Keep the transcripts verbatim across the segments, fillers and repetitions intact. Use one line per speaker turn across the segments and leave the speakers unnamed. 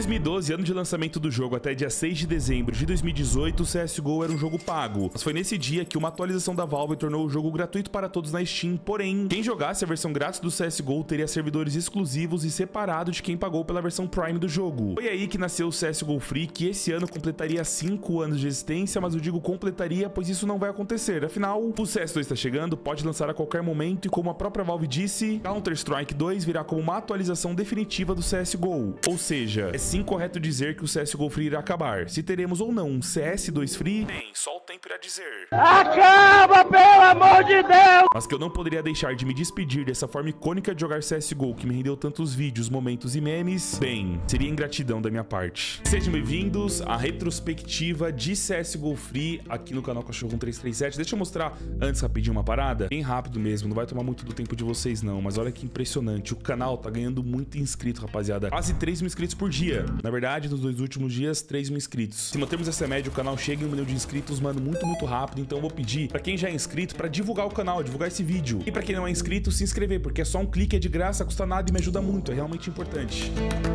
dois mil e doze, ano de lançamento do jogo, até dia seis de dezembro de dois mil e dezoito, o C S G O era um jogo pago. Mas foi nesse dia que uma atualização da Valve tornou o jogo gratuito para todos na Steam, porém, quem jogasse a versão grátis do C S G O teria servidores exclusivos e separados de quem pagou pela versão Prime do jogo. Foi aí que nasceu o C S G O Free, que esse ano completaria cinco anos de existência, mas eu digo completaria, pois isso não vai acontecer. Afinal, o C S dois está chegando, pode lançar a qualquer momento e, como a própria Valve disse, Counter-Strike dois virá como uma atualização definitiva do C S G O. Ou seja, é sim correto dizer que o C S G O Free irá acabar. Se teremos ou não um C S dois Free, bem, só o tempo irá dizer.
Acaba, pelo amor de Deus!
Mas que eu não poderia deixar de me despedir dessa forma icônica de jogar C S G O que me rendeu tantos vídeos, momentos e memes, bem, seria ingratidão da minha parte. Sejam bem-vindos à retrospectiva de C S G O Free aqui no canal Cachorro um três três sete. Deixa eu mostrar antes rapidinho uma parada, bem rápido mesmo, não vai tomar muito do tempo de vocês não, mas olha que impressionante, o canal tá ganhando muito inscrito, rapaziada. Quase três mil inscritos por dia. Na verdade, nos dois últimos dias, três mil inscritos. Se mantermos essa média, o canal chega em um milhão de inscritos, mano, muito, muito rápido. Então eu vou pedir pra quem já é inscrito pra divulgar o canal, divulgar esse vídeo. E pra quem não é inscrito, se inscrever, porque é só um clique, é de graça, custa nada e me ajuda muito, é realmente importante.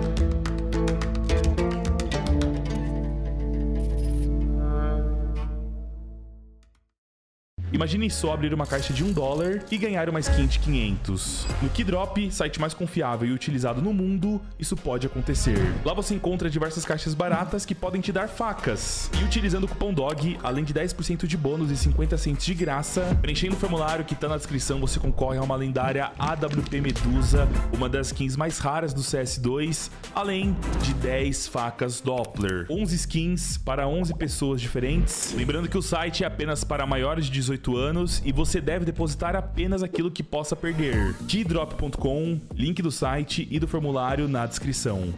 Imagine só abrir uma caixa de um dólar e ganhar uma skin de quinhentos. No Keydrop, site mais confiável e utilizado no mundo, isso pode acontecer. Lá você encontra diversas caixas baratas que podem te dar facas. E utilizando o cupom D O G, além de dez por cento de bônus e cinquenta cents de graça, preenchendo o formulário que tá na descrição, você concorre a uma lendária A W P Medusa, uma das skins mais raras do C S dois, além de dez facas Doppler. onze skins para onze pessoas diferentes. Lembrando que o site é apenas para maiores de dezoito anos e você deve depositar apenas aquilo que possa perder. keydrop ponto com, link do site e do formulário na descrição.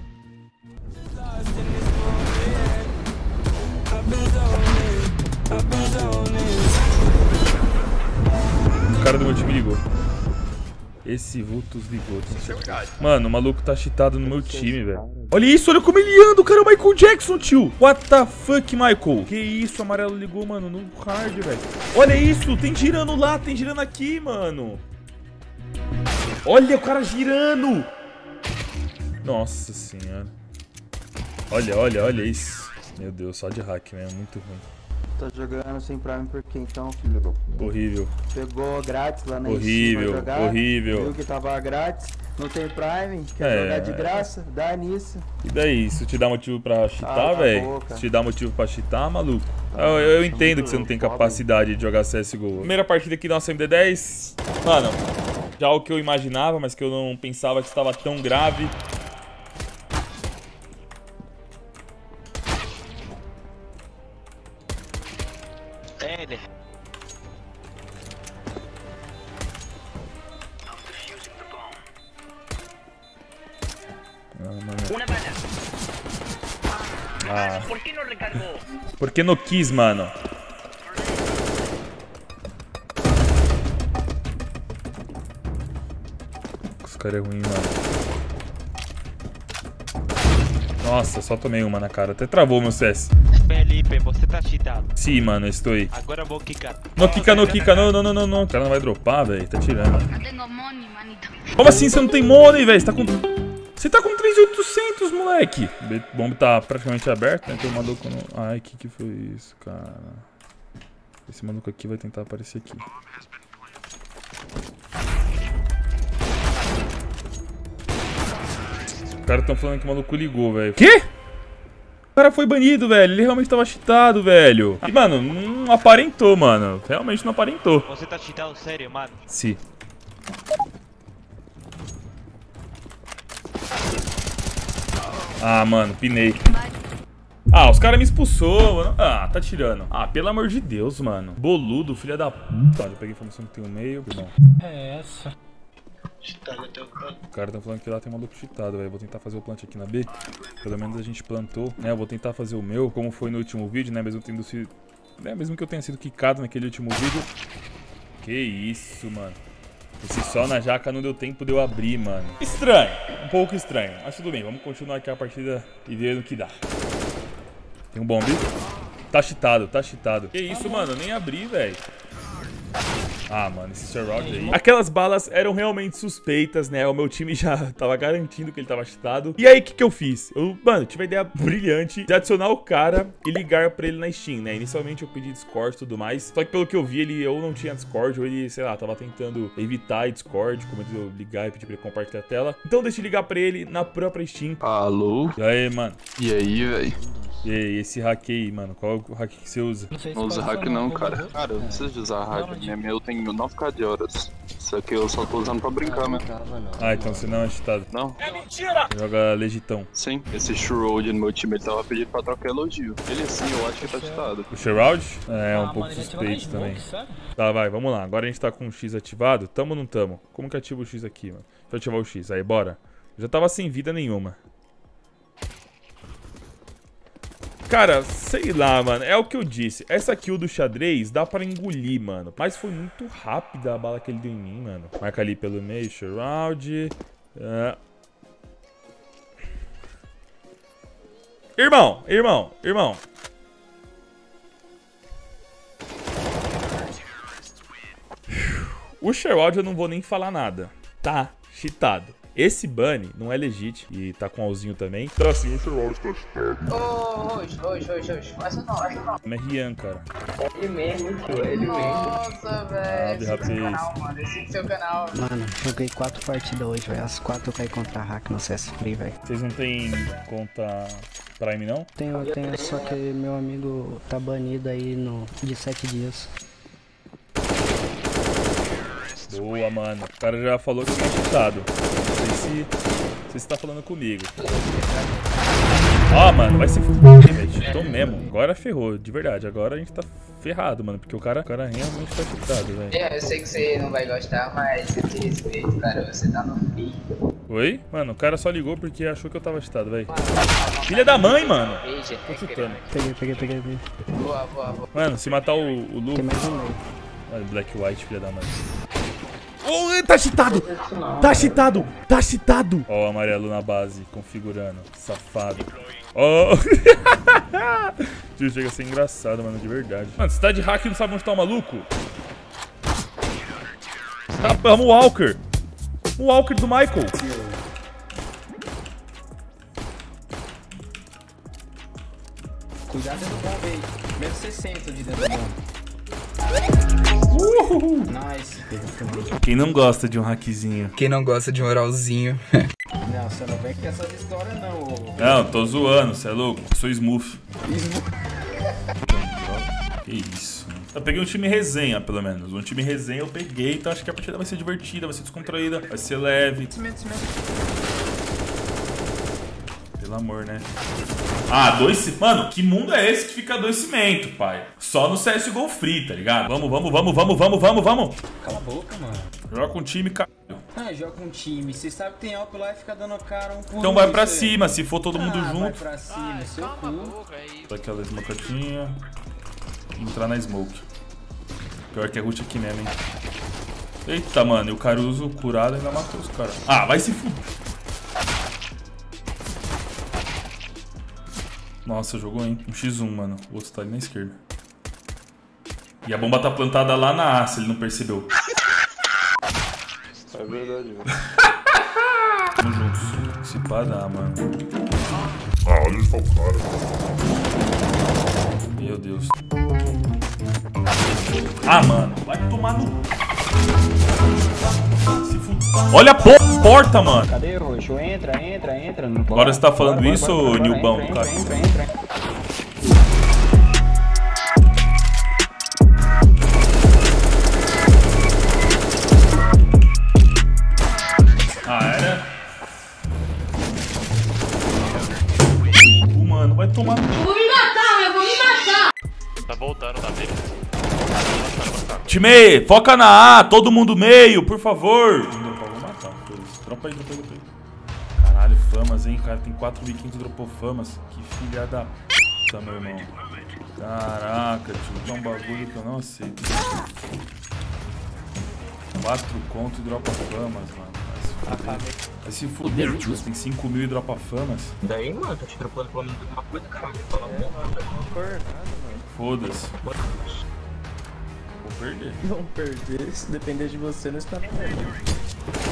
O cara do meu time ligou. Esse Vultus ligou. Mano, o maluco tá cheatado no meu time, velho. Olha isso, olha como ele anda. O cara é o Michael Jackson, tio. What the fuck, Michael? Que isso, o amarelo ligou, mano, no hard, velho. Olha isso, tem girando lá, tem girando aqui, mano. Olha o cara girando. Nossa senhora. Olha, olha, olha isso. Meu Deus, só de hack mesmo, muito ruim.
Tá jogando sem Prime por quê então, filho do...
Horrível.
Pegou grátis lá na
Horrível,
Steam, jogar,
horrível.
viu que tava grátis, não tem Prime, quer
É.
jogar de graça, dá nisso.
E daí, isso te dá motivo pra cheatar,
Ah,
velho?
boca.
Te dá motivo pra cheatar, maluco? Eu, eu entendo que você não tem capacidade de jogar C S G O. Primeira partida aqui do nosso M D dez. Mano, já o que eu imaginava, mas que eu não pensava que estava tão grave.
Ele.
Ah, mano.
Una bala.
Ah,
¿Por qué no recargó?
por que não quis, mano? Esse cara é ruim, mano. Nossa, só tomei uma na cara. Até travou meu C S.
Felipe, você tá cheatado.
Sim, mano, eu estou aí.
Agora eu vou quicar.
No quica, no quica, não, não, não, não, não. O cara não vai dropar, velho. Tá tirando.
No tengo money, manito.
Como assim você não tem money, velho? Você tá com... Você tá com três mil e oitocentos, moleque. O bomb tá praticamente aberto, né? Tem um maluco no... Ai, que que foi isso, cara? Esse maluco aqui vai tentar aparecer aqui. Os caras tão falando que o maluco ligou, velho. Quê? O cara foi banido, velho. Ele realmente tava cheatado, velho. E, mano, não aparentou, mano. Realmente não aparentou.
Você tá cheatado sério, mano?
Sim. Ah, mano, pinei. Ah, os caras me expulsou, mano. Ah, tá tirando. Ah, pelo amor de Deus, mano. Boludo, filha da puta. Já peguei informação que tem um meio. Irmão.
É essa.
O cara tá falando que lá tem maluco cheatado, velho. Vou tentar fazer o plant aqui na B. Pelo menos a gente plantou, né? Eu vou tentar fazer o meu, como foi no último vídeo, né? Mesmo tendo sido... né? Mesmo que eu tenha sido quicado naquele último vídeo. Que isso, mano. Esse sol na jaca não deu tempo de eu abrir, mano. Estranho, um pouco estranho. Mas tudo bem, vamos continuar aqui a partida e ver no que dá. Tem um bomb. Tá cheatado, tá cheatado. Que isso, mano, eu nem abri, velho. Ah, mano, esse Sherrod aí. Aquelas balas eram realmente suspeitas, né? O meu time já tava garantindo que ele tava cheatado. E aí, o que que eu fiz? Eu, mano, tive a ideia brilhante de adicionar o cara e ligar pra ele na Steam, né? Inicialmente eu pedi Discord e tudo mais. Só que pelo que eu vi, ele ou não tinha Discord, ou ele, sei lá, tava tentando evitar Discord, como eu ligar e pedir pra ele compartilhar a tela. Então deixa eu ligar pra ele na própria Steam.
Alô?
E aí, mano?
E aí, velho?
E aí, esse hack aí, mano? Qual é o hack que você usa?
Não, sei se
Não usa
pode
hack
falar,
não,
por
cara.
favor.
Cara, eu não preciso de usar hack.
Não,
Minha meu tem nove K de horas. Só que eu só tô usando pra brincar mesmo.
Ah, então você não é cheatado.
Não?
Joga legitão.
Sim. Esse Shroud no meu time, ele tava pedindo pra trocar elogio. Ele sim, eu acho que tá cheatado.
O Sherrod? É, um
Ah,
pouco
mano, ele ativou na
suspeito também.
smoke, sério?
Tá, vai, vamos lá. Agora a gente tá com o X ativado. Tamo ou não tamo? Como que ativa o X aqui, mano? Deixa eu ativar o X. Aí, bora. Eu já tava sem vida nenhuma. Cara, sei lá, mano. É o que eu disse. Essa kill do xadrez dá pra engolir, mano. Mas foi muito rápida a bala que ele deu em mim, mano. Marca ali pelo meio, Shroud. É. Irmão, irmão, irmão. O Sherrod eu não vou nem falar nada. Tá cheatado. Esse Bunny não é legit e tá com alzinho também. Então assim, o Sherrod tá cheatado.
Ô, hoje, hoje, hoje, hoje. Essa não, essa não.
É Rian, cara.
Ele mesmo, tio, ele mesmo. Nossa, velho.
Salve,
Esse é seu
rapaz.
canal, mano. Esse é seu canal.
Mano, joguei quatro partidas hoje, velho. As quatro eu caí contra hack no C S Free, velho.
Vocês não tem conta Prime, não?
Tenho, tenho, só que meu amigo tá banido aí no, de sete dias.
Boa, mano. O cara já falou que eu tô cheatado. Não sei se se você tá falando comigo. Ó, oh, mano, vai se fuder, velho. Cheatou mesmo. Agora ferrou, de verdade. Agora a gente tá ferrado, mano. Porque o cara, o cara realmente tá cheatado, velho.
É, eu sei que você não vai gostar, mas eu te respeito, cara. Você tá no free.
Oi? Mano, o cara só ligou porque achou que eu tava cheatado, velho. Filha da mãe, mano. Tô chutando.
Peguei, peguei, peguei, peguei.
Boa, boa, boa.
Mano, se matar o, o Lu...
Tem mais um meio.
Olha, Black White, filha da mãe. Oh, tá cheatado! Tá cheatado! Tá cheatado! Ó, o amarelo na base, configurando. Safado. Ó! Oh. Tio, chega a ser engraçado, mano, de verdade. Mano, você tá de hack e não sabe onde tá o maluco? Tá, vamos o Walker! O Walker do Michael!
Cuidado dentro do bomb aí. Menos sessenta de dentro do bomb.
Uhul.
Nice.
Quem não gosta de um hackzinho?
Quem não gosta de um oralzinho?
Não, você não vem com essas histórias não, ô.
Não, tô zoando, cê é louco? Sou smooth. Que isso. Eu peguei um time resenha, pelo menos. Um time resenha eu peguei, então acho que a partida vai ser divertida, vai ser descontraída, vai ser leve.
Cimento, cimento.
Pelo amor, né? Ah, dois... Mano, que mundo é esse que fica dois cimento, pai? Só no C S G O Free, tá ligado? Vamos, vamos, vamos, vamos, vamos, vamos, vamos.
Cala a boca, mano.
Joga com um time, caralho.
Ah, joga com um time. Você sabe que tem alto lá e fica dando cara um por
Então
um,
vai pra
isso aí.
cima, se for todo mundo
Ah, vai
junto.
pra cima, seu cu.
Dá aquela smoketinha. Entrar na smoke. Pior que é root aqui mesmo, hein? Eita, mano, e o Caruso curado ainda matou os caras. Ah, vai se fuder. Nossa, jogou, hein? Um x um, mano. O outro tá ali na esquerda. E a bomba tá plantada lá na A, se ele não percebeu.
É verdade, velho.
Tamo juntos. Se pá dá, mano. Ah, olha só o cara. Meu Deus. Ah, mano. Vai tomar no... Se fuder. Olha a po- porta, mano.
Cadê, Roxo? Entra, entra, entra. Não pode.
Agora você tá falando
Bora, bora,
isso,
bora,
ô
bora,
Nilbão,
entra,
cara?
Entra, entra, entra.
Ah, era? Uh, mano, vai tomar...
Vou me matar, eu vou me matar!
Tá voltando, tá vendo?
Time, foca na A, todo mundo meio, por favor. Não, vou matar, dropa aí, dropa aí, dropa aí. Caralho, famas, hein, cara, tem quatro mil e quinhentos dropou famas. Que filha da puta, meu irmão. Caraca, tio, é um bagulho que eu não aceito. quatro conto e dropa famas, mano. Vai se fuder, tio, tem cinco mil e dropa famas.
Daí, mano, tô te dropando pelo menos alguma coisa, cara. Fala,
Foda-se. perder.
Vão perder, se depender de você, não está perdendo.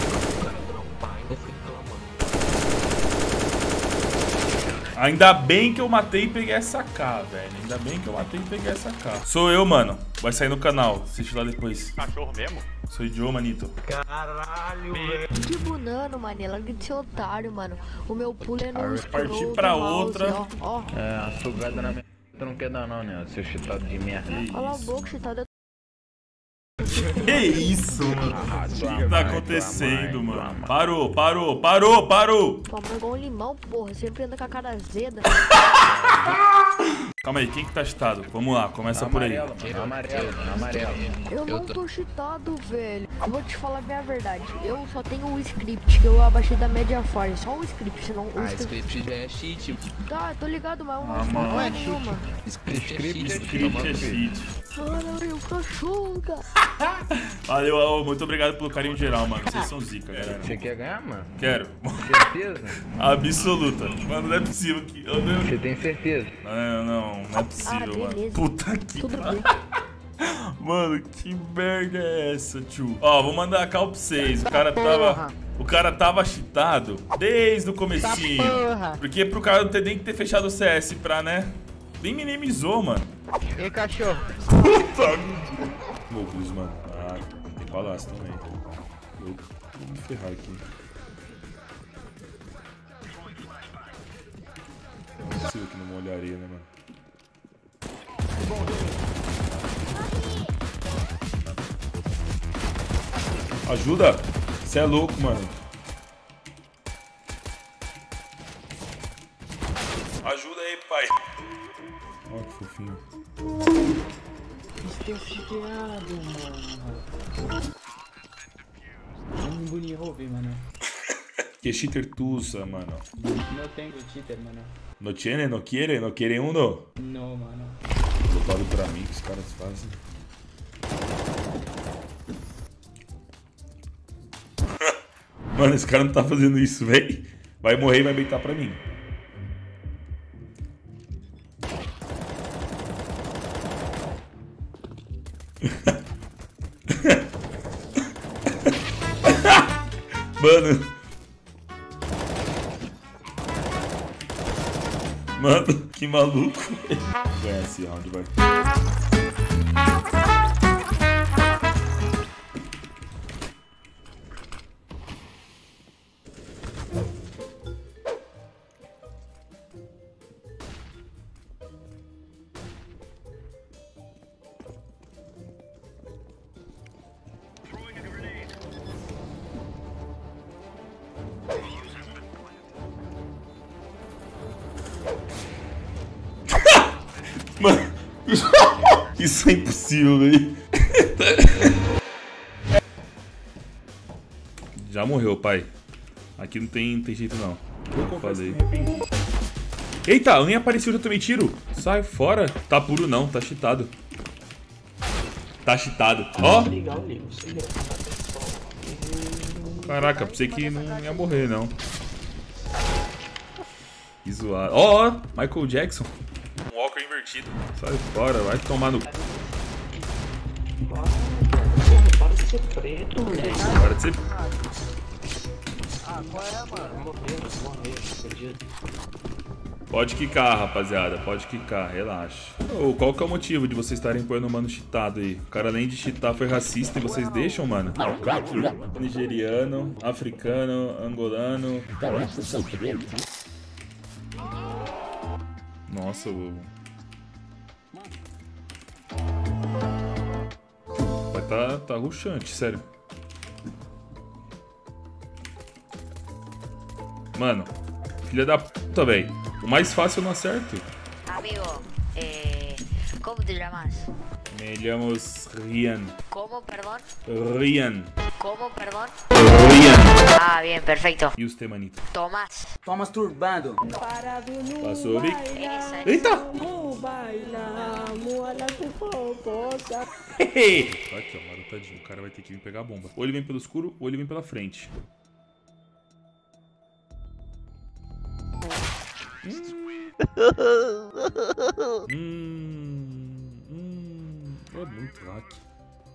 Ainda bem que eu matei e peguei essa K, velho. Ainda bem que eu matei e peguei essa K. Sou eu, mano. Vai sair no canal. Assiste lá depois.
Cachorro mesmo?
Sou Joe, manito.
Caralho, velho.
Que bunano, mané. Larga de ser otário, mano. O meu pulo é no
Partir pra outra.
Ó, ó.
É, a sugada na minha... Tu não quer dar não, né? Seu chitado de merda.
Cala a boca, chitado.
Que isso, mano?
Ah,
O que
mãe,
tá acontecendo,
mãe,
mano? Parou, parou, parou, parou!
Tua mãe é igual um limão, porra. Sempre anda com a cara azeda.
Calma aí, quem que tá chitado? Vamos lá, começa por aí.
Amarelo, mano, amarelo, mano, amarelo.
Eu não tô cheatado, velho. Eu vou te falar bem a verdade. Eu só tenho o script que eu abaixei da Mediafire. Só o script, senão o
Ah,
script.
script já é cheat.
Tá, tô ligado, mas
Ah,
não
mano.
é nenhuma.
Script é cheat.
Script é cheat.
Caralho, o cachorro, cara.
Valeu, Aô, muito obrigado pelo carinho geral, mano. Vocês são zica, galera.
Você quer ganhar, mano?
Quero.
Certeza?
Absoluta. Mano, não é possível que... Eu não...
Você tem certeza?
Não, não, não é possível,
Ah,
mano.
beleza.
Puta que
Tudo
pariu.
bem.
Mano, que merda é essa, tio? Ó, vou mandar a cal pra vocês. O cara tava... O cara tava cheatado desde o comecinho. Porque pro cara não ter nem que ter fechado o C S pra, né? Nem minimizou, mano.
E cachorro?
Puta! Loucos, mano. Ah, tem palácio também. Eu vou me ferrar aqui. Não é possível que não molharia, né, mano? Ajuda! Você é louco, mano. Ajuda aí, pai. Ó, que fofinho.
Esqueciado, mano. Um boninho roubei, mano.
Que cheater tu usa, mano?
Não tenho cheater, mano.
No tiene, no quiere, no quiere uno?
Não, mano.
Voltado pra mim que os caras fazem. Mano, esse cara não tá fazendo isso, velho. Vai morrer e vai beitar pra mim. Mano. Mano, que maluco. Vou ganhar esse round, vai. Mano, isso é impossível, velho. Já morreu, pai. Aqui não tem, não tem jeito, não. Eu falei. Eita, nem apareceu, já tomei tiro. Sai fora. Tá puro não, tá cheatado. Tá cheatado. Ó. Caraca, pensei que não ia morrer, não. Que zoado. Ó, ó, Michael Jackson. Um Walker invertido. Sai fora, vai tomar no...
Para de ser preto, moleque.
Para de ser...
Ah, qual é, mano? Morreu, morreu, fodido.
Pode quicar, rapaziada. Pode quicar, relaxa. Ô, qual que é o motivo de vocês estarem pondo o mano cheatado aí? O cara, além de cheatar, foi racista e vocês deixam, mano? Nigeriano, africano, angolano... Nossa, o... Vai tá, tá rushante, sério. Mano, filha da puta, velho. O mais fácil eu não acerto.
Amigo, eh, ¿cómo te llamas?
Me llamo Rian.
¿Cómo, perdón?
Rian.
¿Cómo, perdón?
Rian.
Ah, bien, perfecto.
E usted, manito?
Tomás.
Tô masturbando.
Passou, Vic? Eita! Aqui, ó, marotadinho. O cara vai ter que vir pegar a bomba. Ou ele vem pelo escuro, ou ele vem pela frente. Hum, hum, é muito hack.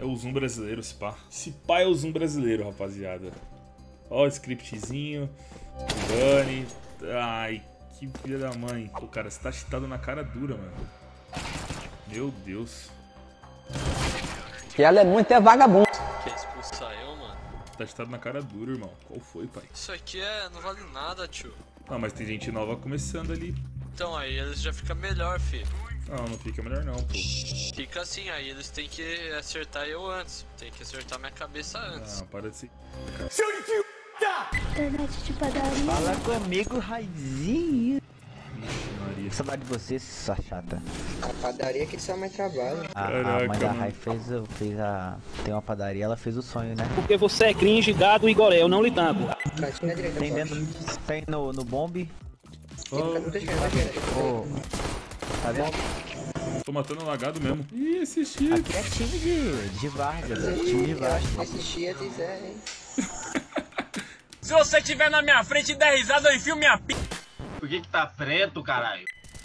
É o Zoom brasileiro, esse pá. Esse pá é o Zoom brasileiro, rapaziada. Ó o scriptzinho. Bunny. Ai, que filha da mãe. Pô, cara, você tá cheatado na cara dura, mano. Meu Deus.
Que ela é muito é vagabundo.
Quer expulsar eu, mano?
Tá cheatado na cara dura, irmão. Qual foi, pai?
Isso aqui é... não vale nada, tio.
Ah, mas tem gente nova começando ali.
Então, aí eles já ficam melhor, fi.
Não, não fica melhor não, pô.
Fica assim, aí eles têm que acertar eu antes. Tem que acertar minha cabeça antes.
Ah, para de ser...
Seu idiota! Internet de padaria.
Fala comigo, Raizinho.
Maria.
Saudade de você, sua chata.
A padaria que sua mãe trabalha.
A,
Caraca,
a mãe da
mano.
Rai fez, fez a... Tem uma padaria, ela fez o sonho, né?
Porque você é cringe, gado e goré, eu não lhe tanco.
Cantinha direita,
Tem dentro, tem no, no bombe.
Oh.
Oh. Tá vendo?
Tô matando lagado mesmo. Ih, esse X.
Aqui é time de, de Vargas, é time de Vargas.
Esse X é, hein?
Se você estiver na minha frente e der risada, eu enfio minha p...
Por que que tá preto, caralho?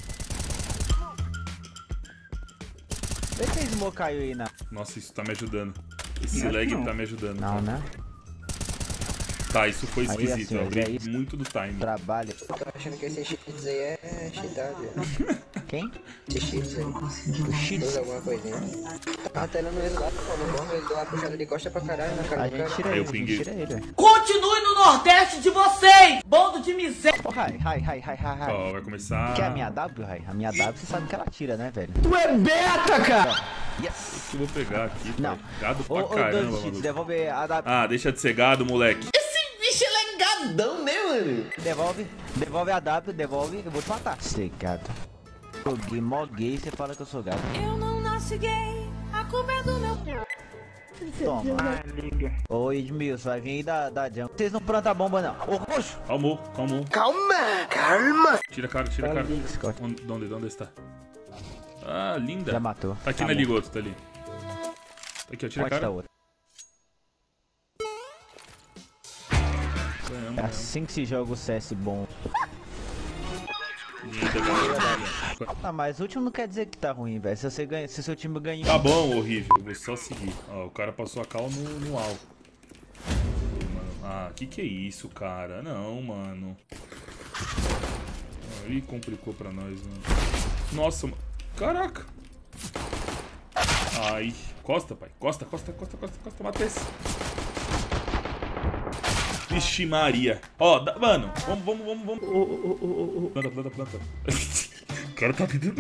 Vê se esse smoke caiu aí, né?
Nossa, isso tá me ajudando. Esse lag tá me ajudando.
Não, né?
Tá, isso foi esquisito.
Aí, assim,
eu abri
é isso.
muito do time.
Trabalho.
Eu tô achando que esse X aí é cheatado.
Quem?
Esse X aí. O X? Usa alguma coisinha. Tá telando ele lá, pô, no bomba, ele deu uma puxada de costa pra caralho na cara
A
do
gente
cara.
tira
Aí eu
ele, a gente
pinguei.
tira ele, velho.
Continue no Nordeste de vocês, bando de miséria.
Ô, Rai, Rai, Rai, Rai, Rai, Rai.
Ó, vai começar...
Quer a minha W, Rai? A minha W, você sabe que ela tira, né, velho?
Tu é beta, cara.
Yes!
O que eu vou pegar aqui, pai?
Não.
Gado
Ô,
pra
ô,
caramba,
Dante,
maluco.
devolve a W.
Ah, deixa de ser gado, moleque.
Bicho, ele é gadão, né, mano?
Devolve, devolve a W, devolve, eu vou te matar. Você, gato. Joguei mó gay, você fala que eu sou gato.
Eu não nasci gay, a culpa é do meu...
Toma. Ô, Edmilson, vai vir aí da, da jungle. Vocês não plantam a bomba, não. Ô, roxo!
Calmou, calmou.
Calma, calma.
Tira a cara, tira a cara.
Scott.
Onde, onde, onde está? Ah, linda.
Já matou.
Tá aqui
Tá
na
bom.
ligoto, tá ali. Tá aqui, ó, tira a
Onde
cara.
tá outra?
Ganhamos,
É assim que se joga o C S bom.
Linda, galera.
Ah, mas o último não quer dizer que tá ruim, velho. Se você ganha, se seu time ganha.
Tá bom, horrível. Eu vou só seguir. Ó, o cara passou a cal no, no alvo. Ah, que que é isso, cara? Não, mano. Ah, Ih, complicou pra nós, mano. Nossa, mano. Caraca. Ai. Costa, pai. Costa, costa, costa, costa, costa. Mata esse. Vixe Maria. Ó, da, mano. Vamos, vamos, vamos, vamos. Oh, oh, oh, oh. Planta, planta, planta. O cara tá pedindo.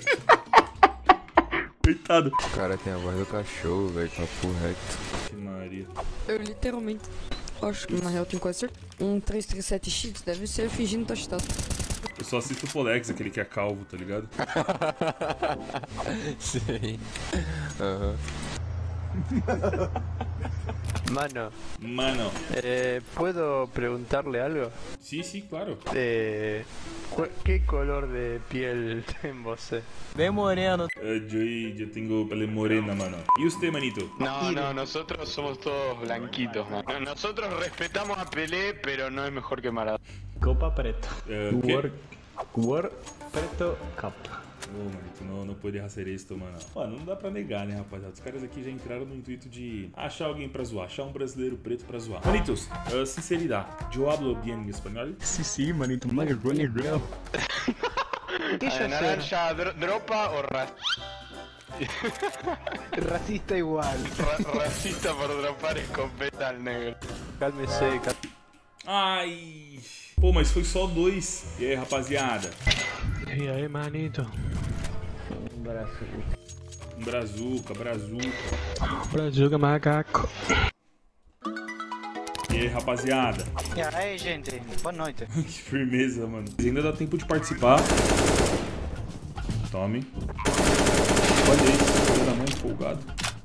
Coitado.
O cara tem a voz do cachorro, velho. Papo reto.
Vixe Maria.
Eu literalmente acho que na real tem quase certeza. Um três três sete X deve ser fingindo tostado.
Eu só assisto o Polex, aquele que é calvo, tá ligado?
Sim. Aham.
Mano,
Mano.
eh, ¿puedo preguntarle algo?
Sí, sí, claro.
Eh, cu- ¿Qué color de piel tem você?
Bem moreno.
Eh, yo, yo tengo pele morena, mano. ¿Y usted, manito?
No, no, nosotros somos todos blanquitos, man. No, nosotros respetamos a Pelé, pero no es mejor que Maradona.
Copa preto.
Eh, ¿qué?
War, war preto cup.
Ô, manito, não, não poderia ser isso, mano. Mano, não dá pra negar, né, rapaziada? Os caras aqui já entraram no intuito de achar alguém pra zoar, achar um brasileiro preto pra zoar. Manitos, uh, sinceridade, eu hablo bien espanhol?
Sí, sí, manito, my running real.
Eh, naranja, dro- dropa o ra
Racista igual.
ra- racista por dropar escopeta al negro.
Cálmese, cal...
Ai... Pô, mas foi só dois. E aí, rapaziada?
E aí, manito?
Um braço.
Um brazuca, brazuca.
Brazuca macaco.
E aí, rapaziada?
E aí, gente? Boa noite.
Que firmeza, mano. Ainda dá tempo de participar. Tome. Olha isso, filho da mãe empolgado.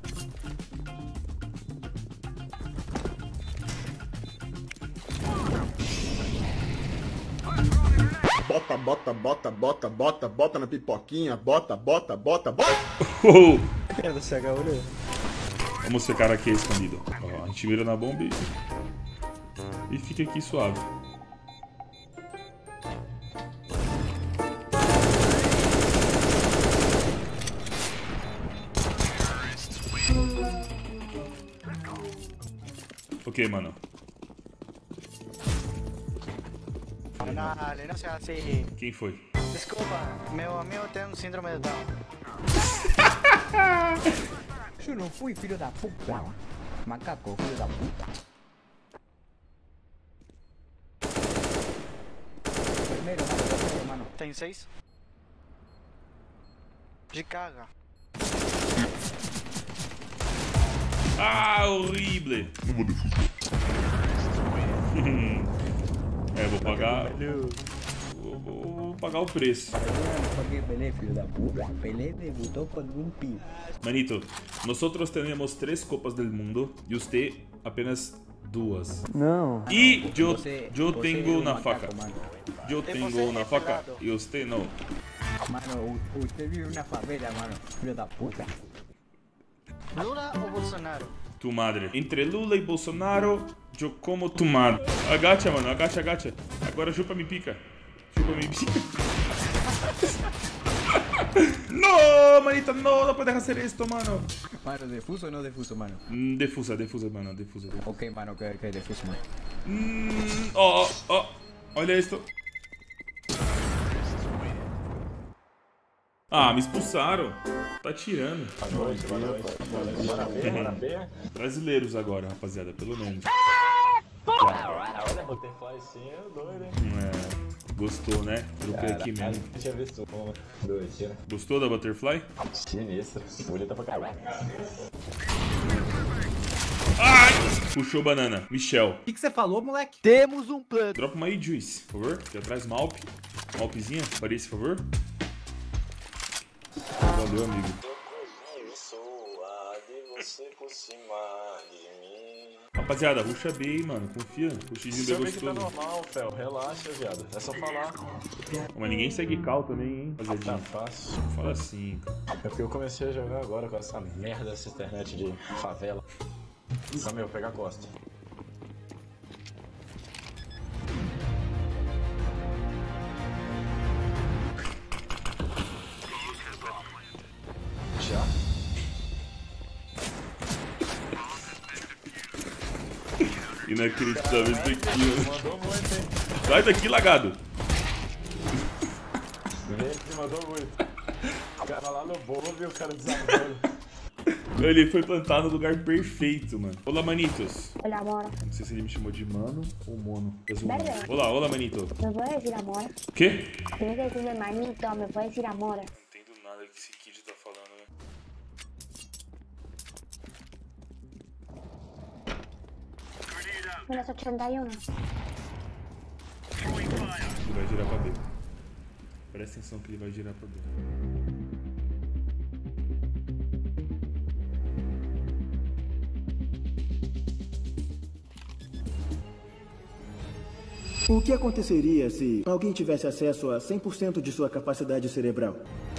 Bota, bota, bota, bota, bota, bota na pipoquinha, bota, bota, bota, bota!
Oh!
É, você agora.
Vamos ficar aqui escondido. Ó, a gente mira na bomba e... E fica aqui suave. que, mano?
Dale, não seja assim.
Quem foi?
Desculpa, meu amigo tem um síndrome de Down.
Eu não fui filho da puta. Macaco, filho da puta. Primeiro, mano, mano.
Tem seis? De caga.
Ah, horrível. Não vou defusar. É, vou pagar. Vou, vou, vou pagar o preço.
Porque Pelé, filho da puta. Pelé debutou con un pi.
Manito, nosotros tenemos tres copas del mundo y usted apenas duas.
Não.
E eu,
Você-
eu
você
tenho
é um
uma
macaco,
faca.
mano.
Eu
E
tenho
você é
uma faca
pelado.
e você não.
Mano, u- usted vive na favela, mano. Filho da puta.
Lula ou Bolsonaro?
Tu madre. Entre Lula e Bolsonaro, eu como tu madre. Agacha, mano, agacha, agacha. Agora chupa me pica. Chupa me pica. No, manita, no, no puedes hacer esto, mano.
Mano, defuso ou não defuso, mano?
Mm, Defusa, defusa, mano, defusa, defusa.
Ok, mano, que, que defuso, mano.
Mm, Ó, ó, ó. Olha isto. Ah, me expulsaram. Tá tirando. Brasileiros agora, rapaziada, pelo menos.
Olha, Butterfly sim, é doido, hein?
É, gostou, né? Troquei aqui mesmo.
Deixa eu ver se uma, dois, tira.
Gostou da Butterfly?
Sinistro, bonita pra caralho.
Ai! Puxou banana. Michel.
O que você falou, moleque? Temos um plano.
Dropa uma aí, Juice, por favor. Aqui atrás, Malp. Malpzinha, aparece, por favor. Valeu, amigo. Rapaziada, ruxa B aí, mano. Confia. Ruxinho bem
Você que tá
gostoso.
normal, Fel. Relaxa, viado. É só falar.
Mas ninguém segue cal também, hein,
Tá
rapaziadinha.
fácil.
Fala assim, cara.
É porque eu comecei a jogar agora com essa merda dessa internet de favela. Só meu, pega a costa. Já?
Inacreditável isso aqui, mano.
Mandou muito, hein?
Sai daqui, lagado.
Ele mandou muito. O cara lá no bolo e o cara desabando.
Ele foi plantar no lugar perfeito, mano. Olá, manitos.
Hola, amor.
Não sei se ele me chamou de mano ou mono. Tá zoando.
Verde.
Olá, olá, manito.
¿Me puedes decir amor?
Quê?
Tienes que decirme manito, me puedes decir amor.
Não entendo nada que esse kid tá falando, né?
Menos ochenta y uno.
Ele vai girar pra B. Presta atenção que ele vai girar pra B.
O que aconteceria se alguém tivesse acesso a cem por cento de sua capacidade cerebral?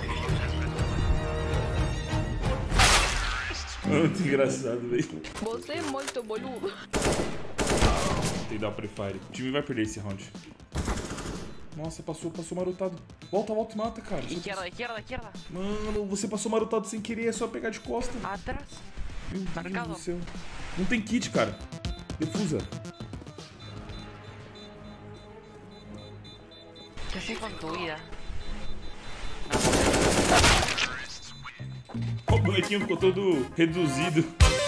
Muito engraçado, velho.
Você é muito boludo.
Tem que dar o prefire. O time vai perder esse round. Nossa, passou, passou marotado. Volta, volta e mata, cara.
Izquierda, izquierda, izquierda.
Mano, você passou marotado sem querer, é só pegar de costa.
Atrás.
Meu Deus
Marcado.
do céu. Não tem kit, cara. Defusa.
¿Qué haces con tu vida?
Ó, o bonequinho ficou todo reduzido.